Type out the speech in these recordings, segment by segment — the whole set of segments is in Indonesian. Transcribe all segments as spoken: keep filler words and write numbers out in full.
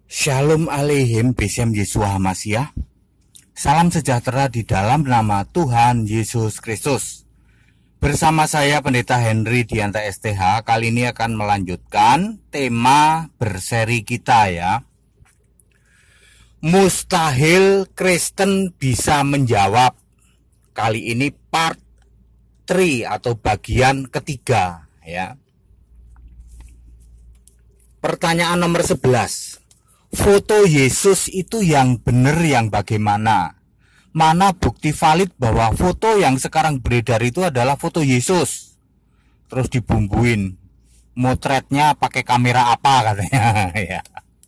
Shalom Aleichem Besem Yeshua HaMashiach. Salam sejahtera di dalam nama Tuhan Yesus Kristus. Bersama saya Pendeta Henry Dianta S T H. Kali ini akan melanjutkan tema berseri kita ya. Mustahil Kristen bisa menjawab. Kali ini part tiga atau bagian ketiga ya. Pertanyaan nomor sebelas. Foto Yesus itu yang benar yang bagaimana? Mana bukti valid bahwa foto yang sekarang beredar itu adalah foto Yesus? Terus dibumbuin, motretnya pakai kamera apa katanya ya.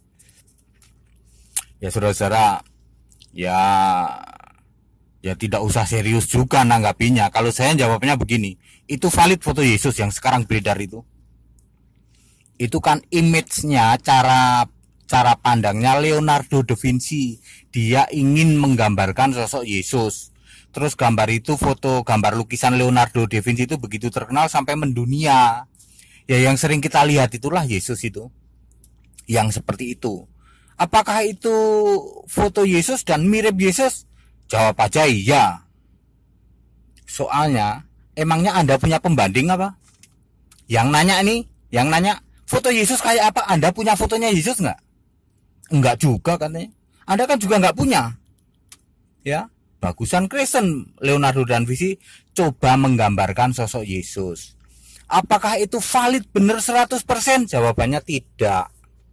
Ya saudara-saudara, ya ya tidak usah serius juga nanggapinya. Kalau saya jawabnya begini, itu valid foto Yesus yang sekarang beredar itu. Itu kan image-nya, cara cara pandangnya Leonardo da Vinci. Dia ingin menggambarkan sosok Yesus. Terus gambar itu, foto gambar lukisan Leonardo da Vinci itu begitu terkenal sampai mendunia. Ya yang sering kita lihat itulah Yesus itu. Yang seperti itu. Apakah itu foto Yesus dan mirip Yesus? Jawab aja iya. Soalnya emangnya Anda punya pembanding apa? Yang nanya ini, yang nanya foto Yesus kayak apa? Anda punya fotonya Yesus nggak? Enggak juga katanya. Anda kan juga enggak punya. Ya, bagusan Kristen Leonardo da Vinci coba menggambarkan sosok Yesus. Apakah itu valid benar seratus persen? Jawabannya tidak.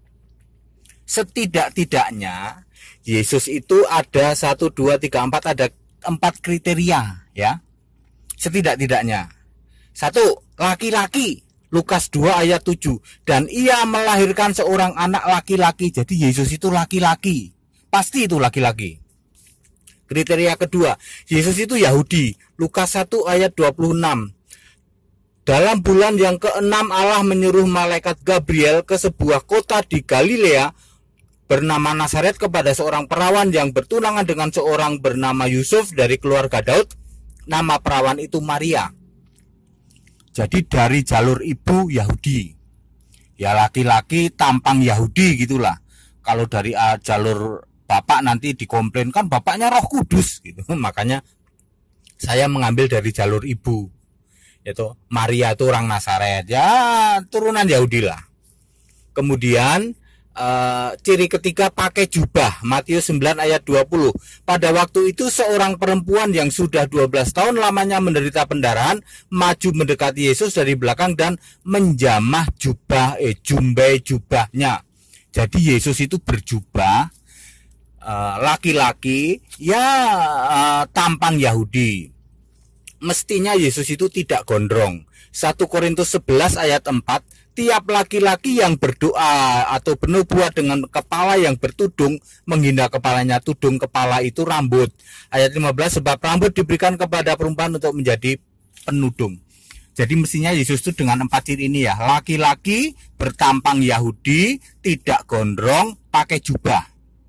Setidak-tidaknya Yesus itu ada satu, dua, tiga, empat, ada empat kriteria ya. Setidak-tidaknya. Satu, laki-laki. Lukas dua ayat tujuh. Dan ia melahirkan seorang anak laki-laki. Jadi Yesus itu laki-laki. Pasti itu laki-laki. Kriteria kedua, Yesus itu Yahudi. Lukas satu ayat dua puluh enam. Dalam bulan yang keenam Allah menyuruh malaikat Gabriel ke sebuah kota di Galilea bernama Nazaret kepada seorang perawan yang bertunangan dengan seorang bernama Yusuf dari keluarga Daud. Nama perawan itu Maria. Jadi dari jalur ibu Yahudi. Ya laki-laki tampang Yahudi gitulah. Kalau dari uh, jalur bapak nanti dikomplain kan bapaknya Roh Kudus gitu. Makanya saya mengambil dari jalur ibu. Yaitu Maria itu orang Nazaret. Ya turunan Yahudi lah. Kemudian uh, ciri ketiga pakai jubah. Matius sembilan ayat dua puluh. Pada waktu itu seorang perempuan yang sudah dua belas tahun lamanya menderita pendarahan maju mendekati Yesus dari belakang dan menjamah jubah eh jumbai jubahnya. Jadi Yesus itu berjubah laki-laki uh, ya uh, tampang Yahudi. Mestinya Yesus itu tidak gondrong. satu Korintus sebelas ayat empat. Tiap laki-laki yang berdoa atau bernubuat dengan kepala yang bertudung menghina kepalanya. Tudung kepala itu rambut. Ayat lima belas, sebab rambut diberikan kepada perempuan untuk menjadi penudung. Jadi mestinya Yesus itu dengan empat ciri ini ya. Laki-laki bertampang Yahudi, tidak gondrong, pakai jubah.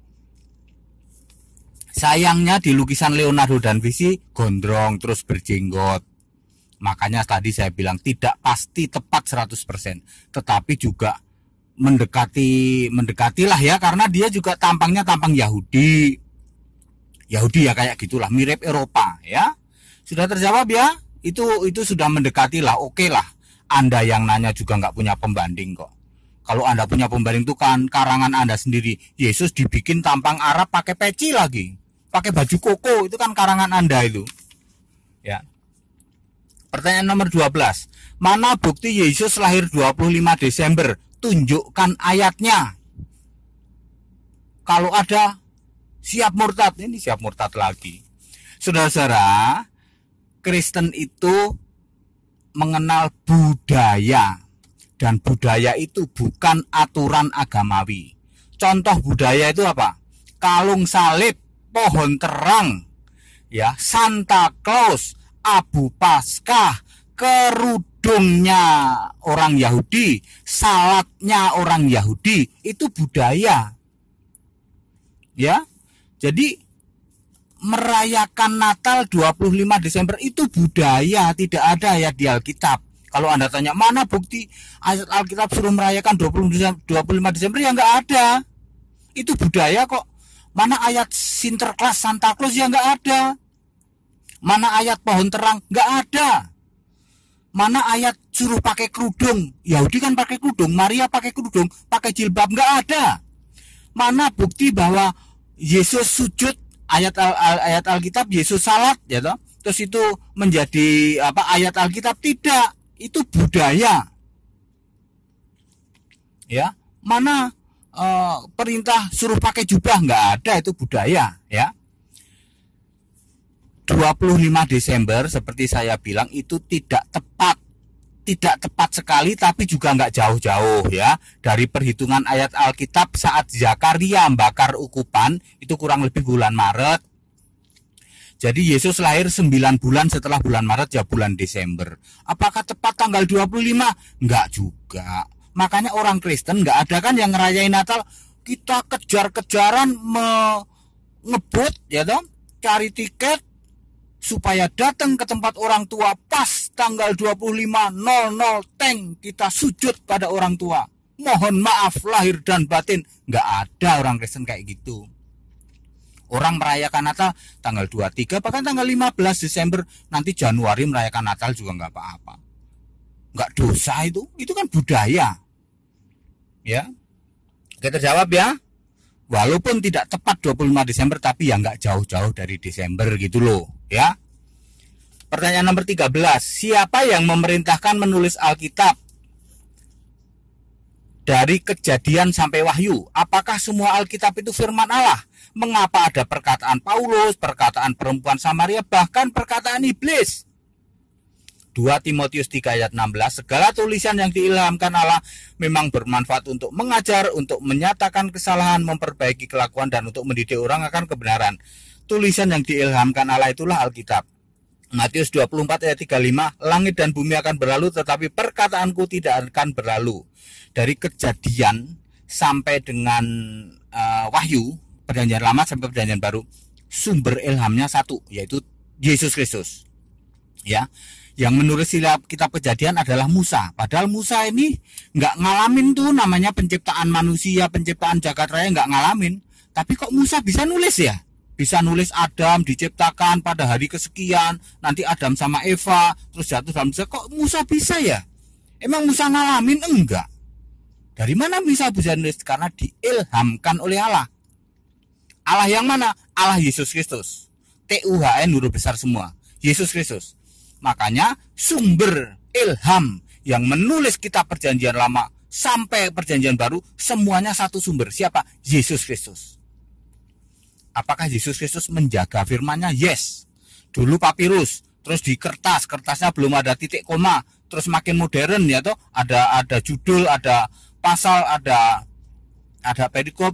Sayangnya di lukisan Leonardo da Vinci gondrong terus berjenggot. Makanya tadi saya bilang tidak pasti tepat seratus persen. Tetapi juga mendekati, mendekatilah ya. Karena dia juga tampangnya tampang Yahudi. Yahudi ya kayak gitulah, mirip Eropa ya. Sudah terjawab ya. Itu itu sudah mendekatilah, oke lah. Anda yang nanya juga nggak punya pembanding kok. Kalau Anda punya pembanding itu kan karangan Anda sendiri. Yesus dibikin tampang Arab pakai peci lagi. Pakai baju koko, itu kan karangan Anda itu. Ya. Pertanyaan nomor dua belas. Mana bukti Yesus lahir dua puluh lima Desember? Tunjukkan ayatnya. Kalau ada, siap murtad. Ini siap murtad lagi. Saudara-saudara, Kristen itu mengenal budaya. Dan budaya itu bukan aturan agamawi. Contoh budaya itu apa? Kalung salib, pohon terang, ya, Santa Claus, Abu Paskah, kerudungnya orang Yahudi, salatnya orang Yahudi, itu budaya. Ya. Jadi merayakan Natal dua puluh lima Desember itu budaya, tidak ada ya di Alkitab. Kalau Anda tanya mana bukti ayat Alkitab suruh merayakan dua puluh lima Desember, ya nggak ada. Itu budaya kok. Mana ayat Sinterklas Santa Claus ya nggak ada. Mana ayat pohon terang nggak ada. Mana ayat suruh pakai kerudung. Yahudi kan pakai kerudung, Maria pakai kerudung, pakai jilbab, nggak ada. Mana bukti bahwa Yesus sujud, ayat al, al, ayat Alkitab Yesus salat ya toh. Terus itu menjadi apa ayat Alkitab? Tidak. Itu budaya. Ya, mana Uh, perintah suruh pakai jubah? Nggak ada, itu budaya ya. dua puluh lima Desember seperti saya bilang itu tidak tepat. Tidak tepat sekali, tapi juga nggak jauh-jauh ya. Dari perhitungan ayat Alkitab saat Zakaria bakar ukupan, itu kurang lebih bulan Maret. Jadi Yesus lahir sembilan bulan setelah bulan Maret, ya bulan Desember. Apakah tepat tanggal dua puluh lima? Nggak juga. Makanya orang Kristen nggak ada kan yang ngerayain Natal, kita kejar-kejaran me ngebut ya dong, cari tiket supaya datang ke tempat orang tua pas tanggal dua puluh lima nol nol teng kita sujud pada orang tua. Mohon maaf lahir dan batin, nggak ada orang Kristen kayak gitu. Orang merayakan Natal tanggal dua puluh tiga bahkan tanggal lima belas Desember, nanti Januari merayakan Natal juga nggak apa-apa. Nggak dosa itu, itu kan budaya. Ya, kita jawab ya. Walaupun tidak tepat dua puluh lima Desember, tapi ya nggak jauh-jauh dari Desember gitu loh ya. Pertanyaan nomor tiga belas, siapa yang memerintahkan menulis Alkitab? Dari Kejadian sampai Wahyu, apakah semua Alkitab itu firman Allah? Mengapa ada perkataan Paulus, perkataan perempuan Samaria, bahkan perkataan iblis? dua Timotius tiga ayat enam belas, segala tulisan yang diilhamkan Allah memang bermanfaat untuk mengajar, untuk menyatakan kesalahan, memperbaiki kelakuan, dan untuk mendidik orang akan kebenaran. Tulisan yang diilhamkan Allah itulah Alkitab. Matius dua puluh empat ayat tiga puluh lima, langit dan bumi akan berlalu tetapi perkataanku tidak akan berlalu. Dari Kejadian sampai dengan uh, Wahyu, perjanjian lama sampai perjanjian baru, sumber ilhamnya satu, yaitu Yesus Kristus. Ya, yang menulis kitab Kejadian adalah Musa. Padahal Musa ini nggak ngalamin tuh namanya penciptaan manusia, penciptaan jagat raya, nggak ngalamin. Tapi kok Musa bisa nulis ya? Bisa nulis Adam diciptakan pada hari kesekian, nanti Adam sama Eva, terus jatuh dalam dosa. Kok Musa bisa ya? Emang Musa ngalamin? Enggak. Dari mana Musa bisa nulis? Karena diilhamkan oleh Allah. Allah yang mana? Allah Yesus Kristus. T U H N huruf besar semua. Yesus Kristus. Makanya sumber ilham yang menulis kitab perjanjian lama sampai perjanjian baru semuanya satu sumber. Siapa? Yesus Kristus. Apakah Yesus Kristus menjaga firman-Nya? Yes. Dulu papirus, terus di kertas, kertasnya belum ada titik koma, terus makin modern ya toh, ada ada judul, ada pasal, ada ada perikop,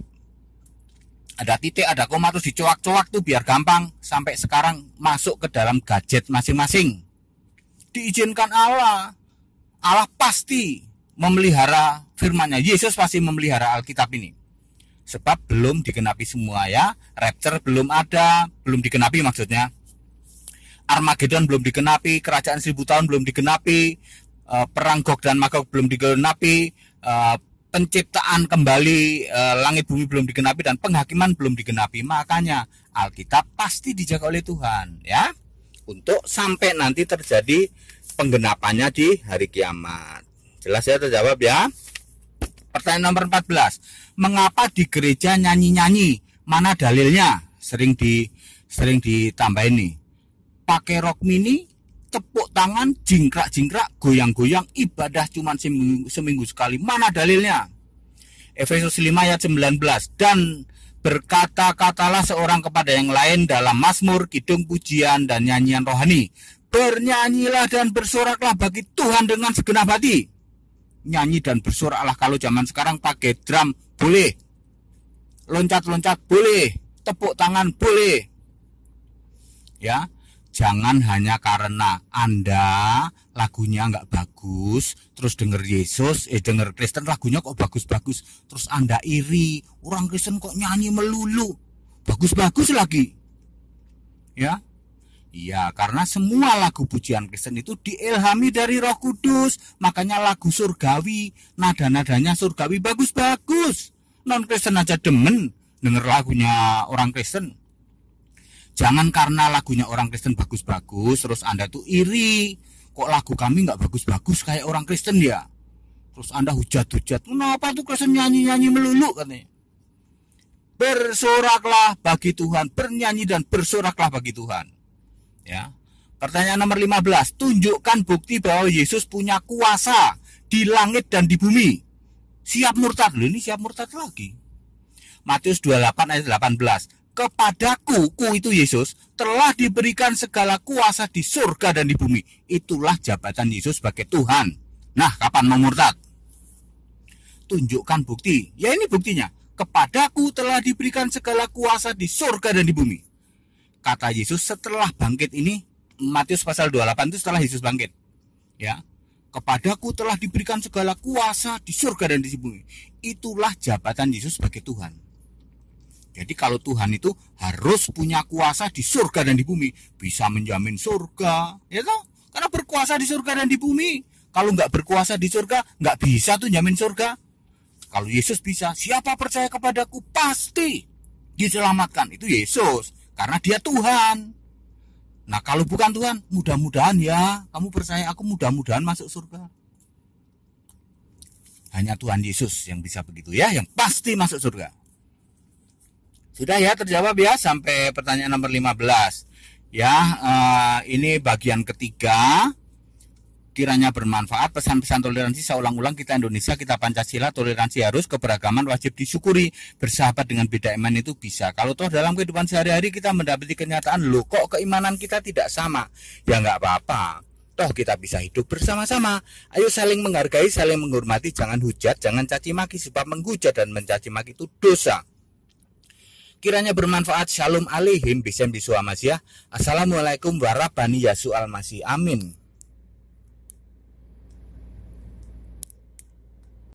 ada titik, ada koma, terus dicoak-coak tuh biar gampang. Sampai sekarang masuk ke dalam gadget masing-masing. Diizinkan Allah. Allah pasti memelihara firman-Nya. Yesus pasti memelihara Alkitab ini. Sebab belum digenapi semua ya. Rapture belum ada, belum digenapi maksudnya. Armageddon belum digenapi, kerajaan seribu tahun belum digenapi, perang Gog dan Magog belum digenapi, penciptaan kembali langit bumi belum digenapi, dan penghakiman belum digenapi. Makanya Alkitab pasti dijaga oleh Tuhan ya, untuk sampai nanti terjadi penggenapannya di hari kiamat. Jelas ya, terjawab ya. Pertanyaan nomor empat belas, mengapa di gereja nyanyi-nyanyi? Mana dalilnya? Sering di sering ditambahin nih. Pakai rok mini, tepuk tangan, jingkrak-jingkrak, goyang-goyang, ibadah cuma seminggu, seminggu sekali. Mana dalilnya? Efesus lima ayat sembilan belas, dan berkata-katalah seorang kepada yang lain dalam mazmur, kidung, pujian, dan nyanyian rohani. Bernyanyilah dan bersoraklah bagi Tuhan dengan segenap hati. Nyanyi dan bersoraklah. Kalau zaman sekarang pakai drum boleh, loncat-loncat boleh, tepuk tangan boleh. Ya, jangan hanya karena Anda lagunya nggak bagus, terus denger Yesus, eh denger Kristen lagunya kok bagus-bagus, terus Anda iri, orang Kristen kok nyanyi melulu, bagus-bagus lagi. Ya, iya, karena semua lagu pujian Kristen itu diilhami dari Roh Kudus, makanya lagu surgawi, nada-nadanya surgawi bagus-bagus. Non Kristen aja demen denger lagunya orang Kristen. Jangan karena lagunya orang Kristen bagus-bagus terus Anda tuh iri. Kok lagu kami nggak bagus-bagus kayak orang Kristen ya? Terus Anda hujat-hujat. Kenapa tuh Kristen nyanyi-nyanyi melulu katanya? Bersoraklah bagi Tuhan, bernyanyi dan bersoraklah bagi Tuhan. Ya. Pertanyaan nomor lima belas. Tunjukkan bukti bahwa Yesus punya kuasa di langit dan di bumi. Siap murtad. Loh, ini siap murtad lagi. Matius dua puluh delapan ayat delapan belas. Kepadaku, ku itu Yesus, telah diberikan segala kuasa di surga dan di bumi. Itulah jabatan Yesus sebagai Tuhan. Nah, kapan mau murtad? Tunjukkan bukti. Ya ini buktinya. Kepadaku telah diberikan segala kuasa di surga dan di bumi. Kata Yesus setelah bangkit ini, Matius pasal dua puluh delapan itu setelah Yesus bangkit. Ya. Kepadaku telah diberikan segala kuasa di surga dan di bumi. Itulah jabatan Yesus sebagai Tuhan. Jadi kalau Tuhan itu harus punya kuasa di surga dan di bumi, bisa menjamin surga, ya toh? Karena berkuasa di surga dan di bumi. Kalau nggak berkuasa di surga, nggak bisa tuh jamin surga. Kalau Yesus bisa, siapa percaya kepadaku pasti diselamatkan. Itu Yesus, karena dia Tuhan. Nah kalau bukan Tuhan, mudah-mudahan ya, kamu percaya aku mudah-mudahan masuk surga. Hanya Tuhan Yesus yang bisa begitu ya, yang pasti masuk surga. Sudah ya terjawab ya sampai pertanyaan nomor lima belas. Ya, uh, ini bagian ketiga. Kiranya bermanfaat. Pesan-pesan toleransi saya ulang-ulang, kita Indonesia, kita Pancasila, toleransi harus, keberagaman wajib disyukuri. Bersahabat dengan beda iman itu bisa. Kalau toh dalam kehidupan sehari-hari kita mendapati kenyataan, loh kok keimanan kita tidak sama. Ya nggak apa-apa. Toh kita bisa hidup bersama-sama. Ayo saling menghargai, saling menghormati, jangan hujat, jangan caci maki, sebab menghujat dan mencaci maki itu dosa. Kiranya bermanfaat. Shalom aleihim bisem biswa masih. Assalamualaikum warahmatullahi wabarakatuh. Amin.